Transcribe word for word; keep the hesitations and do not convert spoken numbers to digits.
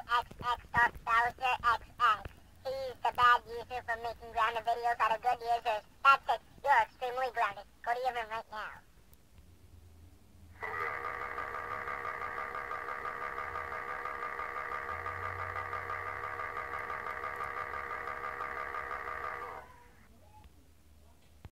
X X dot Bowser X X. He's the bad user for making random videos out of good users.